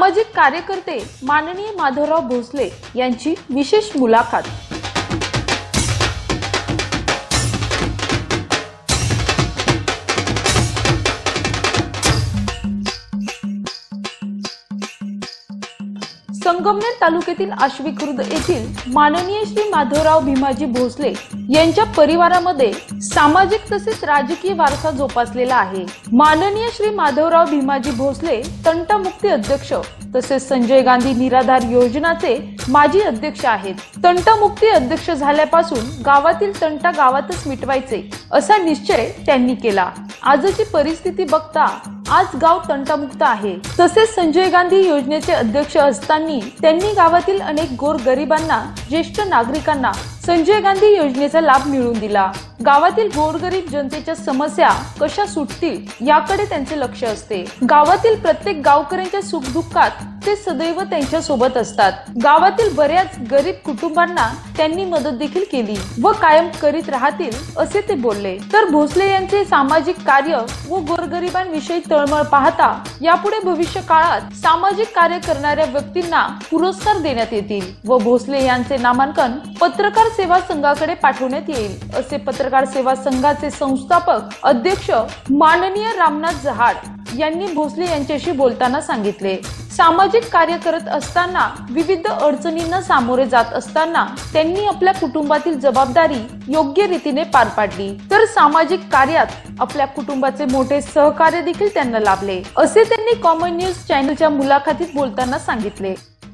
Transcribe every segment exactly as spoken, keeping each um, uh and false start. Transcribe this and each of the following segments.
सामाजिक कार्यकर्ते माननीय माधवराव भोसले यांची विशेष मुलाखत। संगमनेर तालुक्यातील आश्वी खुर्द येथील माननीय श्री माधवराव भीमाजी भोसले यांच्या परिवारामध्ये सामाजिक तसेच राजकीय वारसा जोपासलेला आहे। माननीय श्री माधवराव भीमाजी भोसले तंटामुक्ती अध्यक्ष तसेच संजय गांधी निराधार योजनाचे माजी अध्यक्ष आहेत। तंटामुक्ती अध्यक्ष झाल्यापासून गावातील तंटा गावातच मिटवायचे असा निश्चय त्यांनी केला। आजची परिस्थिती बघता आज गाव तंटामुक्त आहे। तसेच संजय गांधी योजनेचे अध्यक्ष असताना त्यांनी गावातील अनेक गोरगरिबांना ज्येष्ठ नागरिकांना संजय गांधी योजनेचा लाभ मिळवून दिला। गावातील गोरगरीब जनतेच्या समस्या कशा सुटतील याकडे त्यांचे लक्ष असते। गावातील प्रत्येक गावकऱ्यांच्या सुखदुःखात ते सदैव त्यांच्या सोबत असतात। गावातील बऱ्याच गरीब कुटुंबांना त्यांनी मदत देखील केली व कायम करीत राहतील असे ते बोलले। तर भोसले यांचे सामाजिक कार्य व गोरगरिबांविषयी तळमळ पाहता यापुढे भविष्य काळात सामाजिक कार्य करणाऱ्या व्यक्तींना पुरस्कार देण्यात येतील व भोसले यांचे नामांकन पत्रकार सेवा संघाकडे पाठवण्यात येईल असे पत्रकार सेवा संघाचे संस्थापक अध्यक्ष माननीय रामनाथ जहाड यांनी भोसले यांच्याशी बोलताना सांगितले। सामाजिक कार्य करत असताना विविध अडचणींना सामोरे जात असताना त्यांनी आपल्या कुटुंबातील जबाबदारी योग्य रीतीने पार पाडली। तर सामाजिक कार्यात आपल्या कुटुंबाचे मोठे सहकार्य देखील त्यांना लाभले असे त्यांनी कॉमन न्यूज चॅनलच्या मुलाखतीत बोलताना सांगितले।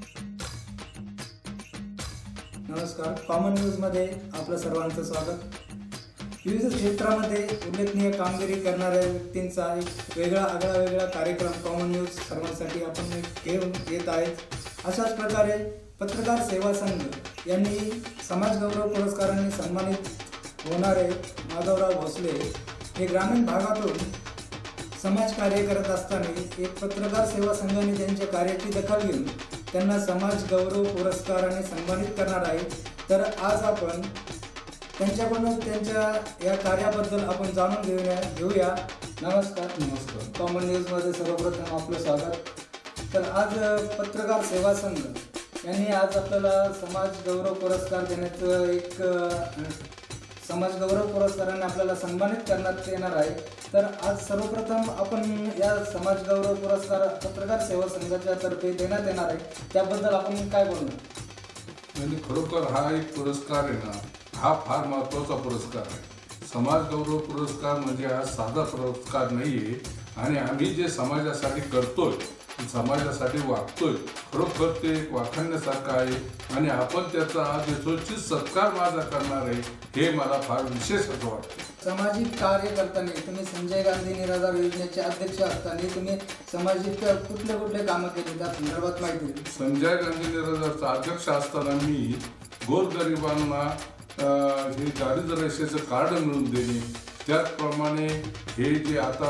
नमस्कार, कॉमन न्यूज मध्ये आपलं सर्वांचं स्वागत। विविध क्षेत्रामध्ये उल्लेखनीय कामगिरी करणाऱ्या व्यक्तींचा एक वेगळा आगळा वेगळा कार्यक्रम कॉमन न्यूज सर्वांसाठी आपण घेऊन येत आहेत। अशाच प्रकारे पत्रकार सेवा संघ यांनी समाज गौरव पुरस्काराने सन्मानित होणारे माधवराव भोसले हे ग्रामीण भागातून समाज कार्य करत असताना एक पत्रकार सेवा संघाने त्यांच्या कार्याची दखल घेऊन त्यांना समाज गौरव पुरस्काराने सन्मानित करणार आहे। तर आज आपण त्यांच्याकडून त्यांच्या या कार्याबद्दल आपण जाणून घेऊया घेऊया नमस्कार नमस्कार कॉमन न्यूजमध्ये सर्वप्रथम आपलं स्वागत। तर आज पत्रकार सेवा संघ यांनी आज आपल्याला समाज गौरव पुरस्कार देण्याचं एक समाज गौरव पुरस्काराने आपल्याला सन्मानित करण्यात येणार आहे। तर आज सर्वप्रथम आपण या समाज गौरव पुरस्कार पत्रकार सेवा संघाच्या तर्फे देण्यात येणार आहे, त्याबद्दल आपण काय बोलणार? म्हणजे खरोखर हा एक पुरस्कार आहे ना, हा फार महत्त्वाचा पुरस्कार आहे। समाज गौरव पुरस्कार म्हणजे हा साधा पुरस्कार नाही आहे आणि आम्ही जे समाजासाठी करतोय, समाजासाठी वागतोय, खरोखर ते वाखाणण्यासारखं आहे आणि आपण त्याचा आज यथोचित सत्कार माझा करणार आहे हे मला फार विशेष असं वाटतं। सामाजिक कार्य करताना तुम्ही संजय गांधी निराधार योजनेचे अध्यक्ष असताना तुम्ही सामाजिक कुठले कुठले कामं केली त्या संदर्भात माहिती? संजय गांधी निराधारचा अध्यक्ष असताना मी गोरगरिबांना हे दारिद्र्य रेषेचं कार्ड मिळवून देणे, त्याचप्रमाणे हे जे आता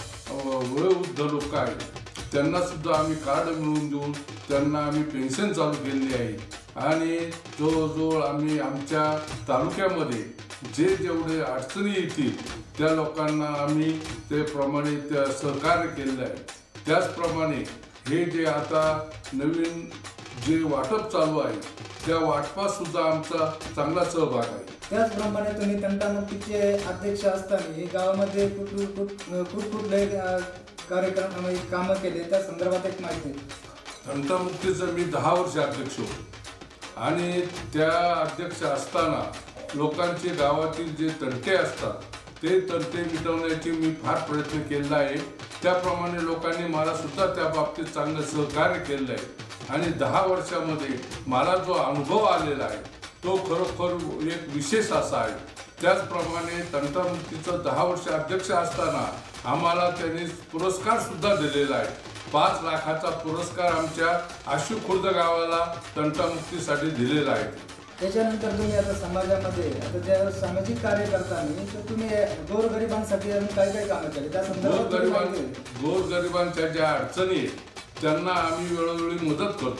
वयोवृद्ध लोक आहेत त्यांना सुद्धा आम्ही कार्ड मिळवून देऊन त्यांना आम्ही पेन्शन चालू केलेली आहे आणि जवळजवळ आम्ही आमच्या तालुक्यामध्ये जे जेवढे अडचणी येतील त्या लोकांना आम्ही त्याप्रमाणे त्या सहकार्य केलेलं आहे। त्याचप्रमाणे हे जे आता नवीन जे वाटप चालू आहे त्या वाटपात सुद्धा आमचा चांगला सहभाग आहे। त्याचप्रमाणे तुम्ही तंटामुक्तीचे अध्यक्ष असताना हे गावामध्ये कुठले कुठले कार्यक्रम कामं केले त्या संदर्भात एक माहिती? तंटामुक्तीचं मी दहा वर्ष अध्यक्ष होतो आणि त्या अध्यक्ष असताना लोकांचे गावातील जे तंटे असतात ते तंटे मिटवण्याची मी फार प्रयत्न केला आहे। त्याप्रमाणे लोकांनी मला सुद्धा त्या बाबतीत चांगलं सहकार्य केलं आहे आणि दहा वर्षामध्ये मला जो अनुभव आलेला आहे तो खरोखर एक विशेष असा आहे। त्याचप्रमाणे तंटामुक्तीचं दहा वर्ष अध्यक्ष असताना आम्हाला त्यांनी पुरस्कार सुद्धा दिलेला आहे। पाच लाखाचा पुरस्कार आमच्या आश्वी खुर्द गावाला तंटामुक्तीसाठी दिलेला आहे। त्याच्यानंतर तुम्ही आता समाजामध्ये आता ज्या सामाजिक कार्य करताना तर तुम्ही गोरगरिबांसाठी काय काय कामं केली त्या संदर्भात? गोरगरिबांच्या ज्या अडचणी आहेत त्यांना आम्ही वेळोवेळी मदत करतो।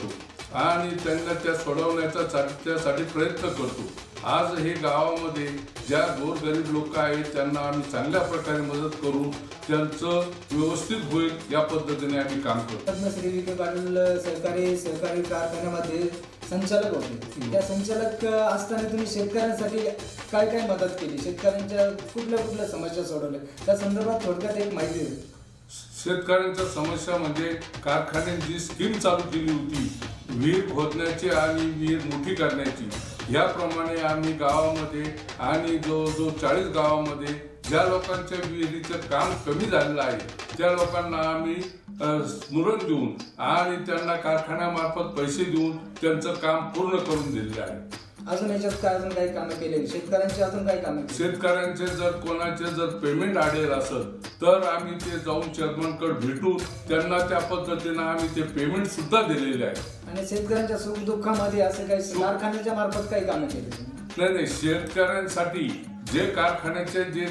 आणि त्यांना त्या सोडवण्याचा त्यासाठी प्रयत्न करतो. आज हे गावामध्ये ज्या गोरगरीब लोक आहेत त्यांना आम्ही चांगल्या प्रकारे मदत करून त्यांचं व्यवस्थित होईल या पद्धतीने आम्ही काम करतो. पद्मश्री विखे पाटील सहकारी सहकारी कारखान्यामध्ये संचालक होते. त्या संचालक असताना तुम्ही शेतकऱ्यांसाठी काय काय मदत केली, शेतकऱ्यांच्या कुठल्या कुठल्या समस्या सोडवल्या, त्या संदर्भात थोडक्यात एक माहिती द्या. शेतकऱ्यांच्या समस्या म्हणजे कारखान्याने जी स्कीम चालू केली होती विहीर खोदण्याची आणि विहीर मोठी करण्याची, याप्रमाणे आम्ही गावामध्ये आणि जो जो चाळीस गावामध्ये ज्या लोकांच्या विहिरीचं काम कमी झालेलं आहे त्या लोकांना आम्ही स्मरण देऊन आणि त्यांना कारखान्यामार्फत पैसे देऊन त्यांचं काम पूर्ण करून दिलेलं आहे. अजून याच्यात काय अजून काही कामं केले, शेतकऱ्यांची अजून काही कामं केली? शेतकऱ्यांचे जर कोणाचे जर पेमेंट आढळेल असेल तर आम्ही ते जाऊन चेअरमनकडे भेटून त्यांना त्या पद्धतीनं आम्ही ते पेमेंट सुद्धा दिलेले आहे. आणि शेतकऱ्यांच्या सुखदुःखामध्ये असं काही कारखान्याच्या मार्फत काही कामं केली? नाही नाही, शेतकऱ्यांसाठी जे कारखान्याचे जे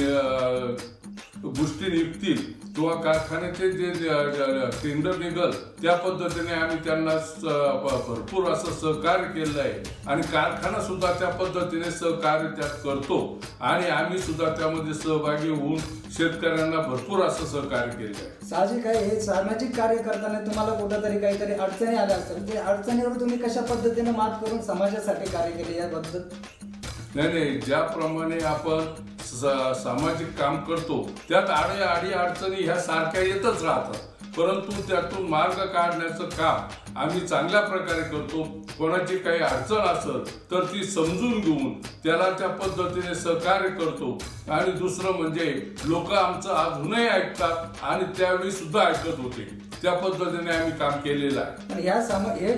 गोष्टी निघतील किंवा कारखान्याचे जे टेंडर निघल त्या पद्धतीने आम्ही त्यांना भरपूर असं सहकार्य केलं आहे आणि कारखाना सुद्धा त्या पद्धतीने सहकार्य त्यात करतो आणि आम्ही सुद्धा त्यामध्ये सहभागी होऊन शेतकऱ्यांना भरपूर असं सहकार्य केलं आहे. साहजिक आहे, हे सामाजिक कार्य करताना तुम्हाला कुठेतरी काहीतरी अडचणी आल्या असतात, ते अडचणीवर तुम्ही कशा पद्धतीने मात करून समाजासाठी कार्य केले याबद्दल? नाही नाही, ज्याप्रमाणे आपण सामाजिक काम करतो त्यात आडी आडी अडचणी ह्या सारख्या येतच राहतात, परंतु त्यातून मार्ग काढण्याचं काम आम्ही चांगल्या प्रकारे करतो. कोणाची काही अडचण असेल तर ती समजून घेऊन त्याला त्या पद्धतीने सहकार्य करतो. आणि दुसरं म्हणजे लोक आमचं अजूनही ऐकतात आणि त्यावेळी सुद्धा ऐकत होते, त्या पद्धतीने आम्ही काम केलेलं आहे. पण ह्या हे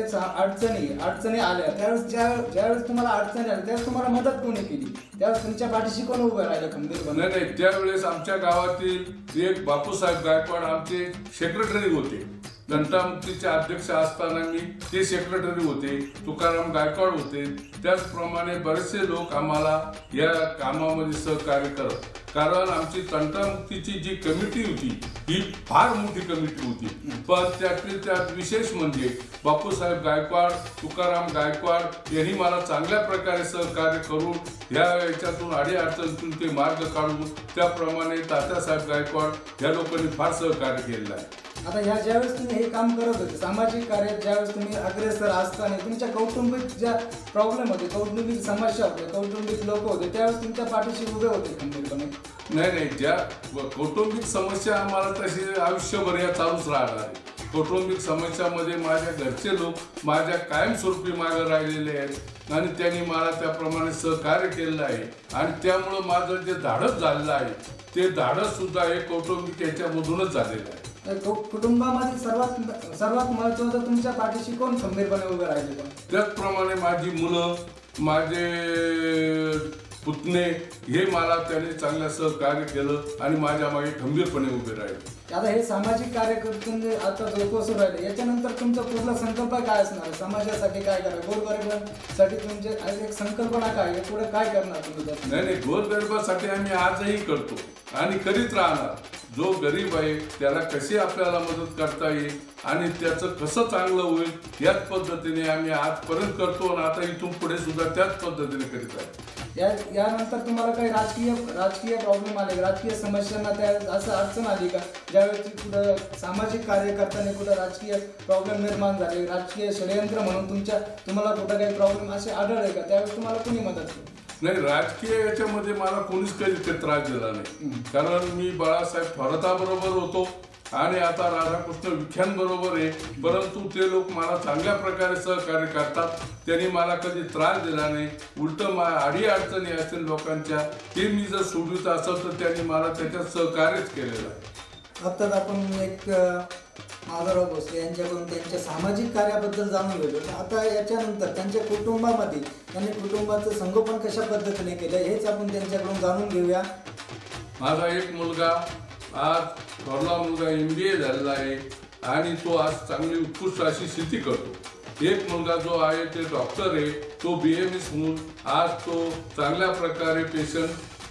अडचणी अडचणी आल्या त्यावेळेस ज्या ज्यावेळेस तुम्हाला अडचणी आल्या त्यावेळेस तुम्हाला मदत कोणी केली, त्यावेळेस तुमच्या पाठीशी कोण उभं राहिलं खंबीरपणे? नाही नाही, त्यावेळेस आमच्या गावातील एक बापूसाहेब गायकवाड आमचे सेक्रेटरी होते. घंटामुक्तीचे अध्यक्ष असताना मी ते सेक्रेटरी होते. तुकाराम गायकवाड होते. त्याचप्रमाणे बरेचसे लोक आम्हाला या कामामध्ये सहकार्य करत, कारण आमची तंटामुक्तीची जी कमिटी होती ही फार मोठी कमिटी होती. पण त्यातली त्यात विशेष म्हणजे बापूसाहेब गायकवाड, तुकाराम गायकवाड यांनी मला चांगल्या प्रकारे सहकार्य करून या याच्यातून आडी अडचणीतून ते मार्ग काढून त्याप्रमाणे तात्यासाहेब गायकवाड या लोकांनी फार सहकार्य केलेलं आहे. आता ह्या ज्यावेळेस तुम्ही हे काम करत होते सामाजिक कार्यात, ज्यावेळेस तुम्ही अग्रेसर असताना तुमच्या कौटुंबिक ज्या प्रॉब्लेम होते, कौटुंबिक समस्या होत्या, कौटुंबिक लोक होते, त्यावेळेस तुमच्या पाठीशी उभे होते खंबीरपणे? नाही नाही, ज्या कौटुंबिक समस्या आम्हाला तशी आयुष्यभर या चालूच राहणार आहे. कौटुंबिक समस्यामध्ये माझ्या घरचे लोक माझ्या कायमस्वरूपी मागे राहिलेले आहेत आणि त्यांनी मला त्याप्रमाणे सहकार्य केलेलं आहे आणि त्यामुळं माझं जे धाडस झालेलं आहे ते धाडस सुद्धा हे कौटुंबिक याच्यामधूनच झालेलं आहे. कुटुंबामध्ये सर्वात सर्वात महत्वाचं तुमच्या पाठीशी कोण खंबीरपणे उभे राहिले? त्याचप्रमाणे माझी मुलं, माझे पुतणे हे मला त्यांनी चांगलं सहकार्य केलं आणि माझ्या मागे खंबीरपणे उभे राहिले. आता हे सामाजिक कार्य करतून आता जोपासून राहिले, याच्यानंतर तुमचा पूर्ण संकल्प काय असणार? समाजासाठी काय करा, गोरगरिबांसाठी तुमचे एक संकल्पना काय, पुढे काय करणार तुम्ही? नाही नाही, गोरगरिबासाठी आम्ही आजही करतो आणि करीत राहणार. जो गरीब आहे त्याला कशी आपल्याला मदत करता येईल आणि त्याचं कसं चांगलं होईल याच पद्धतीने आम्ही आजपर्यंत करतो आणि आता इथून पुढे सुद्धा त्याच पद्धतीने करीत आहे. या यानंतर तुम्हाला काही राजकीय राजकीय प्रॉब्लेम आले, राजकीय समस्यांना त्या असं अडचण आली का, ज्यावेळेस कुठं सामाजिक कार्य करताना कुठं राजकीय प्रॉब्लेम निर्माण झाले, राजकीय षडयंत्र म्हणून तुमच्या तुम्हाला कुठं काही प्रॉब्लेम असे आढळले का, त्यावेळेस तुम्हाला कोणी मदत केली? नाही, राजकीय याच्यामध्ये मला कोणीच काही त्रास दिला नाही, कारण मी बाळासाहेब थोराताबरोबर होतो आणि आता राधाकृष्ण विख्यांबरोबर आहे, परंतु ते लोक मला चांगल्या प्रकारे सहकार्य करतात. त्यांनी मला कधी त्रास दिला नाही, उलट मा आडी अडचणी असतील लोकांच्या ते मी जर सोडवित असेल तर त्यांनी मला त्याच्यात सहकार्यच केलेलं आहे. आत्ताच आपण एक माधवराव भोसले यांच्याकडून त्यांच्या सामाजिक कार्याबद्दल जाणून घेतो. आता याच्यानंतर त्यांच्या कुटुंबामध्ये त्यांनी कुटुंबाचं संगोपन कशा पद्धतीने केलं हेच आपण त्यांच्याकडून जाणून घेऊया. माझा एक मुलगा आज थोरला मुलगा एम बी ए झालेला आहे आणि तो आज चांगली उत्कृष्ट अशी शेती करतो. एक मुलगा जो आहे ते डॉक्टर आहे, तो बी एम एस होऊन आज तो चांगल्या प्रकारे पेशंट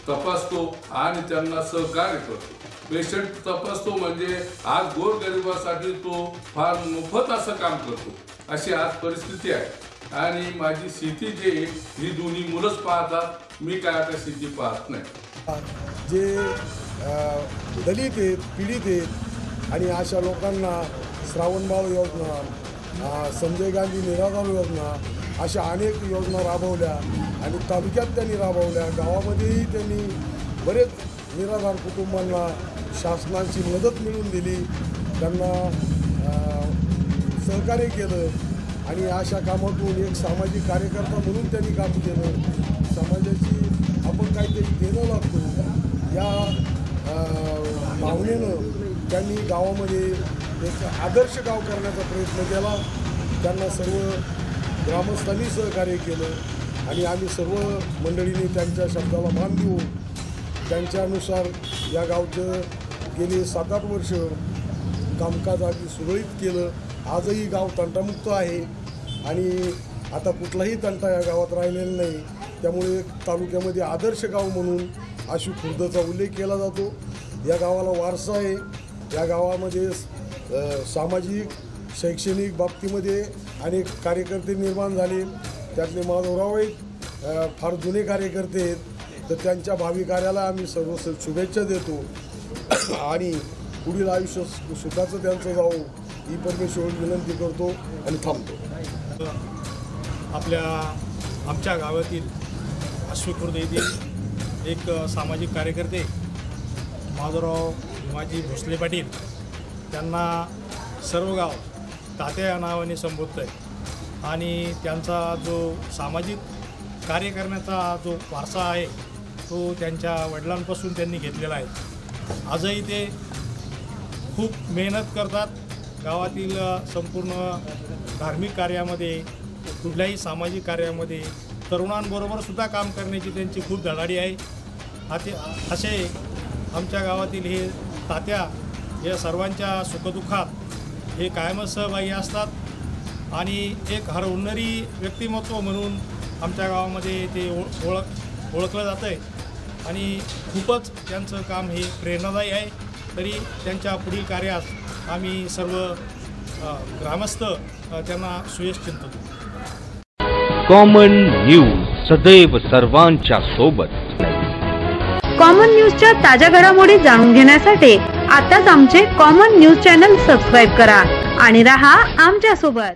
तपासतो आणि त्यांना सहकार्य करतो. पेशंट तपासतो म्हणजे आज गोरगरिबासाठी तो फार मोफत असं काम करतो, अशी आज परिस्थिती आहे. आणि माझी शेती जे ही दोन्ही मुलंच पाहतात, मी काय आता शेती पाहत नाही. जे दलित आहेत, पीडित आहेत आणि अशा लोकांना श्रावणबाळ योजना, संजय गांधी निराधार योजना अशा अनेक योजना राबवल्या आणि तालुक्यात त्यांनी राबवल्या. गावामध्येही त्यांनी बरेच निराधार कुटुंबांना शासनाची मदत मिळवून दिली, त्यांना सहकार्य केलं आणि अशा कामातून एक सामाजिक कार्यकर्ता म्हणून त्यांनी काम केलं. समाजाची आपण काहीतरी केलं लागतो या भावनेनं त्यांनी गावामध्ये एक आदर्श गाव करण्याचा प्रयत्न केला. त्यांना सर्व ग्रामस्थांनी सहकार्य केलं आणि आम्ही सर्व मंडळींनी त्यांच्या शब्दाला मान देऊन त्यांच्यानुसार या गावचं गेली सात आठ वर्ष कामकाज आधी सुरळीत केलं. आजही गाव तंटामुक्त आहे आणि आता कुठलाही तंटा या गावात राहिलेला नाही. त्यामुळे तालुक्यामध्ये आदर्श गाव म्हणून आशू खुर्दचा उल्लेख केला जातो. या गावाला वारसा आहे. या गावामध्ये सामाजिक शैक्षणिक बाबतीमध्ये अनेक कार्यकर्ते निर्माण झाले. त्यातले माधवराव आहेत, फार जुने कार्यकर्ते आहेत. तर त्यांच्या भावी कार्याला आम्ही सर्व शुभेच्छा देतो आणि पुढील आयुष्य सुखाचं त्यांचं जावो ही परमेश्वर विनंती करतो आणि थांबतो. आपल्या आमच्या गावातील आश्वी खुर्द येथील एक सामाजिक कार्यकर्ते माधवराव भीमाजी भोसले पाटील, त्यांना सर्व गाव तात्या या नावाने संबोधत आहे आणि त्यांचा जो सामाजिक कार्य करण्याचा जो वारसा आहे तो त्यांच्या वडिलांपासून त्यांनी घेतलेला आहे. आजही ते खूप मेहनत करतात. गावातील संपूर्ण धार्मिक कार्यामध्ये, कुठल्याही सामाजिक कार्यामध्ये तरुणांबरोबरसुद्धा काम करण्याची त्यांची खूप धडाडी आहे. आते असे आमच्या गावातील हे तात्या या सर्वांच्या सुखदुःखात हे कायमच सहभागी असतात आणि एक हरवणारी व्यक्तिमत्व म्हणून आमच्या गावामध्ये ते ओळ ओळख ओळखलं जातं आहे आणि खूपच त्यांचं काम हे प्रेरणादायी आहे. तरी त्यांच्या पुढील कार्यास आम्ही सर्व ग्रामस्थ त्यांना सुयश चिंततो. कॉमन न्यूज सदैव सर्वांच्या सोबत. कॉमन न्यूजच्या ताज्या घडामोडी जाणून घेण्यासाठी आताच आमचे कॉमन न्यूज चॅनल सबस्क्राईब करा आणि रहा आमच्या सोबत.